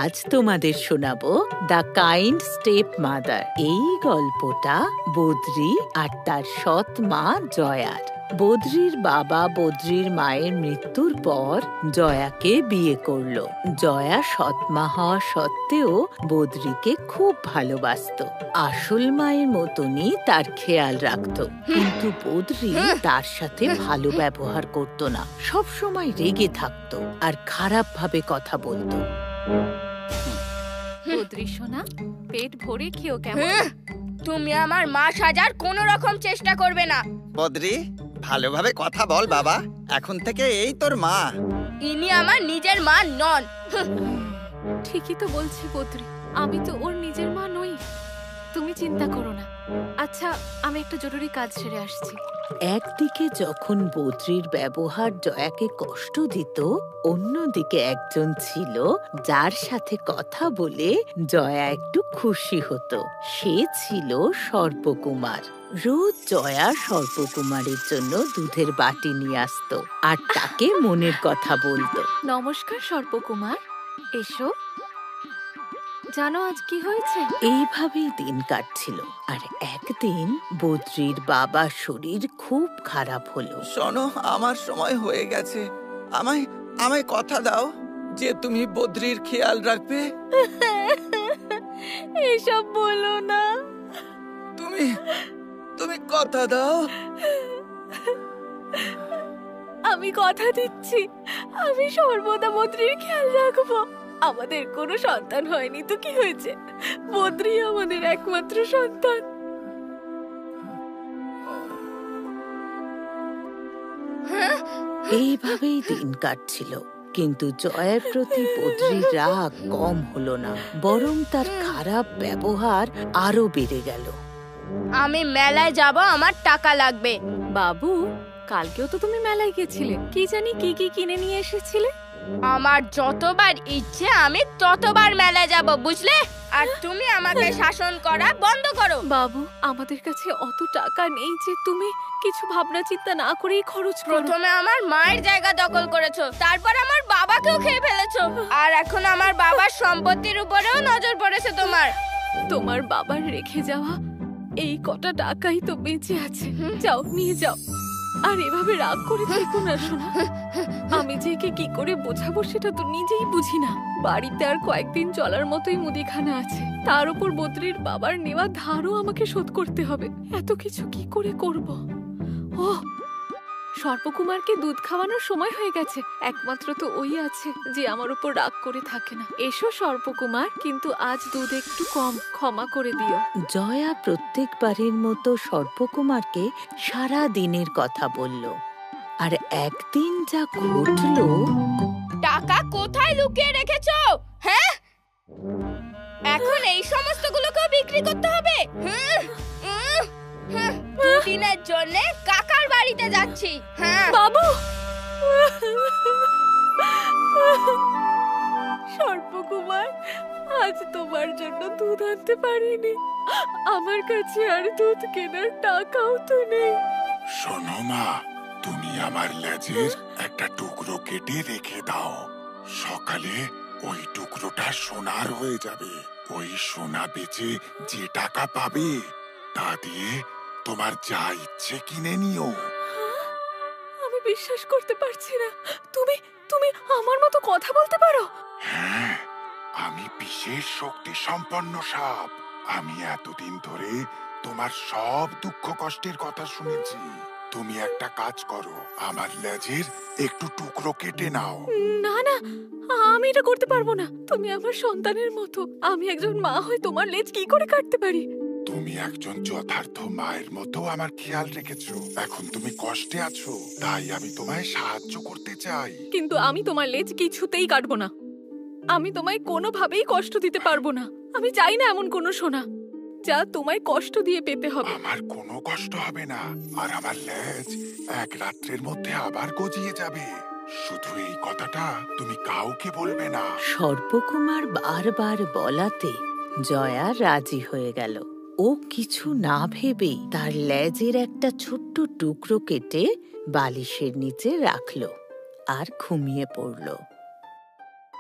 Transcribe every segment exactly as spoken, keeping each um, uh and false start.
আজ তোমাদের শোনাবো দ্য কাইন্ড স্টেপ মাদার। এই গল্পটা বদ্রী আর তার সৎ মা জয়ার। বদ্রীর বাবা বদ্রীর মায়ের মৃত্যুর পর জয়াকে বিয়ে করলো। জয়া সৎমা হওয়া সত্ত্বেও বদ্রীকে খুব ভালোবাসতো। আসল মায়ের মতনই তার খেয়াল রাখতো, কিন্তু বদ্রী তার সাথে ভালো ব্যবহার করতো না। সব সময় রেগে থাকতো আর খারাপ ভাবে কথা বলতো। বদ্রী সোনা, পেট ভরে খেও কেমন? তুমি আমার মা সাজার কোনো রকম চেষ্টা করবে না। বদ্রী, ভালোভাবে কথা বল বাবা। এখন থেকে এই তোর মা। ইনি আমার নিজের মা নন। ঠিকই তো বলছি বদ্রী, আমি তো ওর নিজের মা নই। তুমি চিন্তা করো না। আচ্ছা, আমি একটা জরুরি কাজ সেরে আসছি। একদিকে যখন বদ্রীর ব্যবহার জয়াকে কষ্ট দিত, অন্যদিকে একজন ছিল যার সাথে কথা বলে জয়া একটু খুশি হতো। সে ছিল সর্পকুমার। রোজ জয়া সর্পকুমারের জন্য দুধের বাটি নিয়ে আসতো আর তাকে মনের কথা বলতো। নমস্কার সর্পকুমার, এসো। জানো আজ কি হয়েছে? এইভাবেই দিন কাটছিল। আর একদিন বদ্রীর বাবার শরীর খুব খারাপ হলো। শোনো, আমার সময় হয়ে গেছে। আমায় আমায় কথা দাও যে তুমি বদ্রীর খেয়াল রাখবে। এসব বলো না। তুমি তুমি কথা দাও। আমি কথা দিচ্ছি, আমি সর্বদা বদ্রীর খেয়াল রাখবো। আমাদের কোনো সন্তান হয়নি তো কি হয়েছে? বদ্রী আমাদের একমাত্র সন্তান। এইভাবেই দিন কাটছিল, কিন্তু জয়ের প্রতি বদ্রীর রাগ কম হলো না, বরং তার খারাপ ব্যবহার আরো বেড়ে গেল। আমি মেলায় যাব, আমার টাকা লাগবে। বাবু, কালকেও তো তুমি মেলায় গেছিলে, কি জানি কি কি কিনে নিয়ে এসেছিলে। আমার যতবার ইচ্ছে আমি ততবার মেলায় যাব, বুঝলে? আর তুমি আমাকে শাসন করা বন্ধ করো। বাবু, আমাদের কাছে অত টাকা নেই যে তুমি কিছু ভাবনা চিন্তা না করেই খরচ করো। প্রথমে আমার মায়ের জায়গা দখল করেছো, তারপর আমার বাবাকেও খেয়ে ফেলেছো, আর এখন আমার বাবার সম্পত্তির উপরেও নজর পড়েছে তোমার। তোমার বাবার রেখে যাওয়া এই কটা টাকাই তো বেঁচে আছে, যাও নিয়ে যাও। আর এভাবে রাগ করে থেকো না শোনা। আমি যে কে কি করে বোঝাবো সেটা তো নিজেই বুঝি না। বাড়িতে আর কয়েকদিন চলার মতোই মুদিখানা আছে, তার উপর বদ্রীর বাবার নেওয়া ধারও আমাকে শোধ করতে হবে। এত কিছু কি করে করব? ও, সর্পকুমারকে দুধ খাওয়ানোর সময় হয়ে গেছে। একমাত্র তো ওই আছে যে আমার উপর রাগ করে থাকে না। এসো সর্পকুমার, কিন্তু আজ দুধ একটু কম, ক্ষমা করে দিও। জয়া প্রত্যেকবারের মতো সর্পকুমারকে সারা দিনের কথা বলল। আর একদিন যা ঘটলো। টাকা কোথায় লুকিয়ে রেখেছো? হ্যাঁ, এখন এই সমস্তগুলোকে বিক্রি করতে হবে। দুদিনের জন্য কাকার বাড়িতে যাচ্ছি। হ্যাঁ বাবু। সর্পকুমার, আজ তোমার জন্য দুধ আনতে পারিনি। আমার কাছে আর দুধ কেনার টাকাও তো নেই। শোনো মা, তুমি আমার লেজের একটা টুকরো কেটে রেখে দাও। সকালে ওই টুকরোটা সোনার হয়ে যাবে। ওই সোনা বেচে যে টাকা পাবে তা দিয়ে তোমার যা ইচ্ছে কিনে নিও। আমি বিশ্বাস করতে পারছি না, তুমি তুমি আমার মতো কথা বলতে পারো? হ্যাঁ, আমি বিশেষ শক্তি সম্পন্ন সাপ। আমি এতদিন ধরে তোমার সব দুঃখ কষ্টের কথা শুনেছি। তুমি একটা কাজ করো, আমার লেজের একটু টুকরো কেটে নাও। না না, আমি এটা করতে পারবো না। তুমি আমার সন্তানের মতো, আমি একজন মা হয়ে তোমার লেজ কি করে কাটতে পারি? তুমি একজন যথার্থ মায়ের মতো আমার খেয়াল রেখেছো। এখন তুমি কষ্টে আছো, তাই আমি তোমায় সাহায্য করতে চাই। কিন্তু আমি তোমার লেজ কিছুতেই কাটবো না। আমি তোমায় কোনোভাবেই কষ্ট দিতে পারবো না। আমি চাই না এমন কোনো সোনা যা তোমায় কষ্ট দিয়ে পেতে হবে। আমার কোনো কষ্ট হবে না, আর আমার লেজ এক রাত্রের মধ্যে আবার গজিয়ে যাবে। শুধু এই কথাটা তুমি কাউকে বলবে না। সর্পকুমার বারবার বলাতে জয়া রাজি হয়ে গেল। ও কিছু না ভেবেই তার লেজের একটা ছোট্ট টুকরো কেটে বালিশের নিচে রাখলো আর ঘুমিয়ে পড়ল।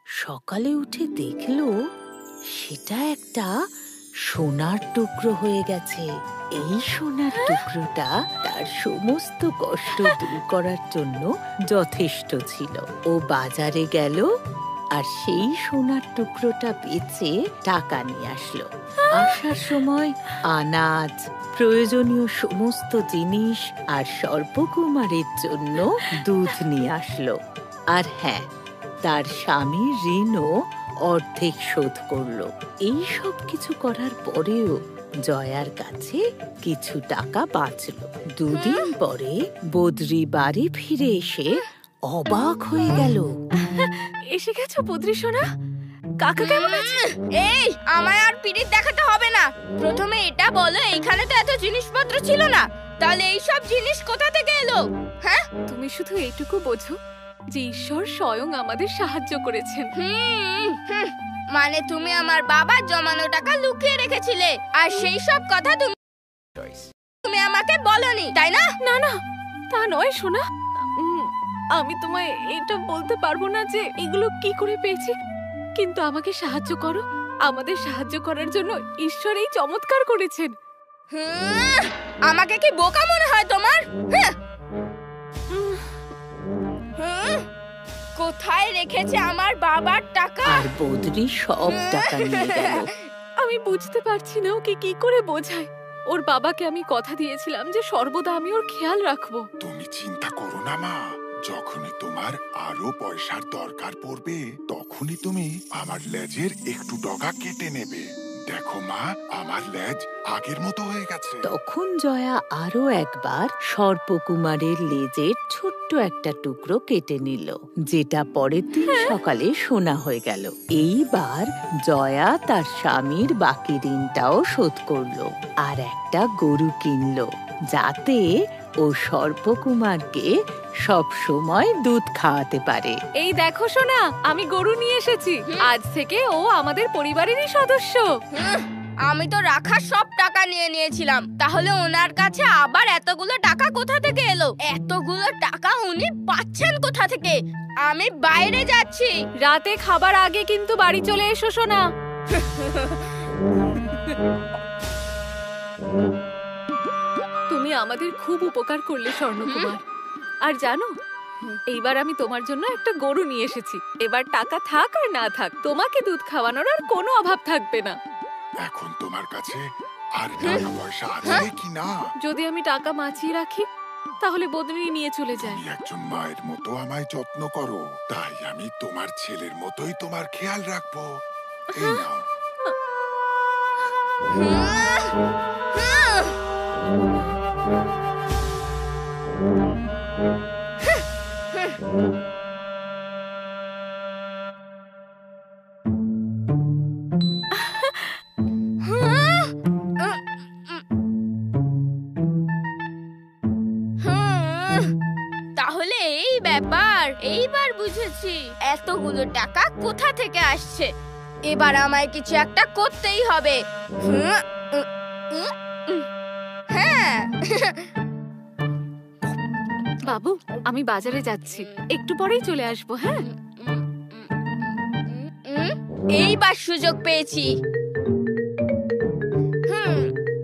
সকালে উঠে দেখলো সেটা একটা সোনার টুকরো হয়ে গেছে। এই সোনার টুকরোটা তার সমস্ত কষ্ট দূর করার জন্য যথেষ্ট ছিল। ও বাজারে গেল আর সেই সোনার টুকরোটা বেচে টাকা নিয়ে আসলো। আসার সময় আনাজ, প্রয়োজনীয় সমস্ত জিনিস আর সর্পকুমারের জন্য দুধ নিয়ে আসলো। আর হ্যাঁ, তার স্বামীর ঋণও অর্ধেক শোধ করলো। এই সব কিছু করার পরেও জয়ার কাছে কিছু টাকা বাঁচলো। দুদিন পরে বদ্রি বাড়ি ফিরে এসে অবাক হয়ে গেল। এসে গেছো বদ্রি সোনা? কাকা কেমন আছে? এই, আমায় আর পিরিত দেখাতে হবে না। প্রথমে এটা বলো, এইখানে তো এত জিনিসপত্র ছিল না, তাহলে এই সব জিনিস কোথা থেকে এলো? হ্যাঁ, তুমি শুধু এইটুকু বোঝো যে ঈশ্বর স্বয়ং আমাদের সাহায্য করেছেন। হুম, হুম, মানে তুমি আমার বাবার জমানো টাকা লুকিয়ে রেখেছিলে, আর সেই সব কথা তুমি তুমি আমাকে বলনি, তাই না? না না, তা নয় সোনা। উম, আমি তোমায় এটা বলতে পারবো না যে এগুলো কি করে পেয়েছি, কিন্তু আমাকে সাহায্য করো। আমাদের সাহায্য করার জন্য ঈশ্বর এই চমৎকার করেছেন। হুম, আমাকে কি বোকা মনে হয় তোমার? হ্যাঁ, হুম, কোথায় রেখেছে আমার বাবার টাকা? আর বদ্রি সব টাকা নিয়ে গেল। আমি বুঝতে পারছি না ওকে কি করে বোঝাই। ওর বাবাকে আমি কথা দিয়েছিলাম যে সর্বদা আমি ওর খেয়াল রাখবো। তুমি চিন্তা করো না মা, যখনই তোমার আরো পয়সার দরকার পড়বে তখনই তুমি আমার লেজের একটু ডগা কেটে নেবে। দেখো মা, আমার লেজ আগের মতো হয়ে গেছে। তখন জয়া আরো একবার সর্পকুমারের লেজের ছোট্ট একটা টুকরো কেটে নিল, যেটা পরের দিন সকালে সোনা হয়ে গেল। এইবার জয়া তার স্বামীর বাকি ঋণটাও শোধ করলো আর একটা গরু কিনলো, যাতে ও সর্পকুমারকে সব সময় দুধ খাওয়াতে পারে। এই দেখো সোনা, আমি গরু নিয়ে এসেছি। আজ থেকে ও আমাদের পরিবারেরই সদস্য। হুম, আমি তো রাখা সব টাকা নিয়ে নিয়েছিলাম, তাহলে ওনার কাছে আবার এতগুলো টাকা কোথা থেকে এলো? এতগুলো টাকা উনি পাচ্ছেন কোথা থেকে? আমি বাইরে যাচ্ছি। রাতে খাবার আগে কিন্তু বাড়ি চলে এসো সোনা। তুমি আমাদের খুব উপকার করলে স্বর্ণকুমার। আর জানো, এইবার আমি তোমার জন্য একটা গরু নিয়ে এসেছি। এবার টাকা থাক আর না থাক, তোমাকে দুধ খাওয়ানোর আর কোনো অভাব থাকবে না। এখন তোমার কাছে আর টাকা পয়সা আছে কি না? যদি আমি টাকা বাঁচিয়ে রাখি তাহলে বদলি নিয়ে চলে যায়। তুমি একজন মায়ের মতো আমায় যত্ন করো, তাই আমি তোমার ছেলের মতোই তোমার খেয়াল রাখবো। এই নাও। তাহলে এই ব্যাপার, এইবার বুঝেছি এতগুলো টাকা কোথা থেকে আসছে। এবার আমায় কিছু একটা করতেই হবে। হ্যাঁ, বাবু, আমি বাজারে যাচ্ছি, একটু পরেই চলে আসবো। হ্যাঁ, এইবার সুযোগ পেয়েছি। হুম,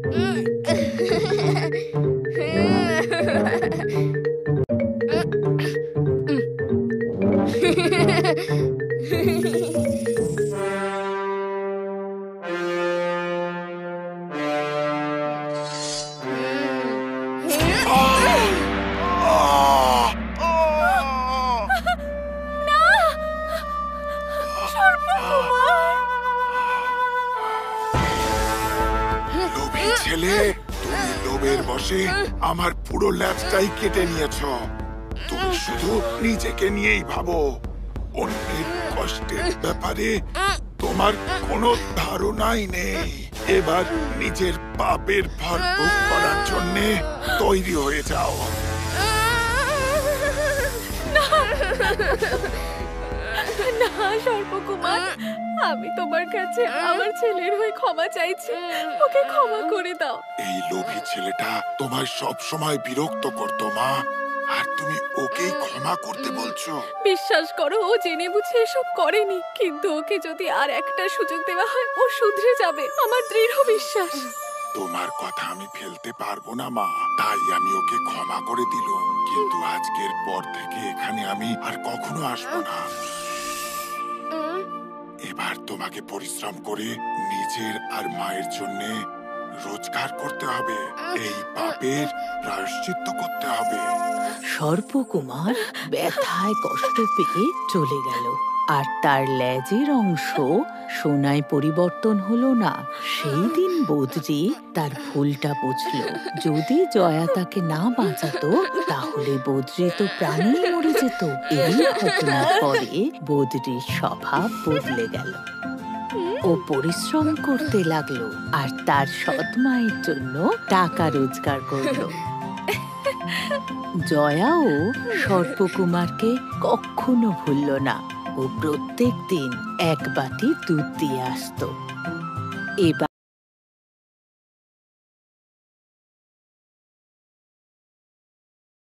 লোভী ছেলে, তুমি লোভের বশে আমার পুরো ল্যাজটাই কেটে নিয়েছো। তুমি শুধু নিজেকে নিয়েই ভাবো, অন্যের কষ্টের ব্যাপারে তোমার কোনো ধারণাই নেই। এবার নিজের পাপের ভার ভোগ করার জন্য তৈরি হয়ে যাও। না সর্পকুমার, আমি তোমার কাছে আমার ছেলের হয়ে ক্ষমা চাইছি, ওকে ক্ষমা করে দাও। এই লোভী ছেলেটা তোমায় সব সময় বিরক্ত করতো মা। আর তুমি ওকেই ক্ষমা করতে বলছো? বিশ্বাস করো, ও জেনে বুঝে এসব করেনি, কিন্তু ওকে যদি আর একটা সুযোগ দেওয়া হয় ও শুধরে যাবে, আমার দৃঢ় বিশ্বাস। তোমার কথা আমি ফেলতে পারবো না মা, তাই আমি ওকে ক্ষমা করে দিলাম। কিন্তু আজকের পর থেকে এখানে আমি আর কখনো আসবো না। এবার তোমাকে পরিশ্রম করে নিজের আর মায়ের জন্য রোজগার করতে হবে, এই পাপের প্রায়শ্চিত্ত করতে হবে। সর্পকুমার ব্যথায় কষ্ট পেয়ে চলে গেল, আর তার লেজের অংশ সোনায় পরিবর্তন হলো না। সেই দিন বদ্রী তার ভুলটা বুঝল। যদি জয়া তাকে না বাঁচাতো তাহলে বদ্রী তো প্রাণেই মরে যেত। এই ঘটনার পরে বদ্রীর স্বভাব বদলে গেল। ও পরিশ্রম করতে লাগলো আর তার সৎ মায়ের জন্য টাকা রোজগার করলো। জয়াও সর্পকুমারকে কখনো ভুলল না। ও প্রত্যেক দিন এক বাটি দুধ দিয়ে আসতো। এবার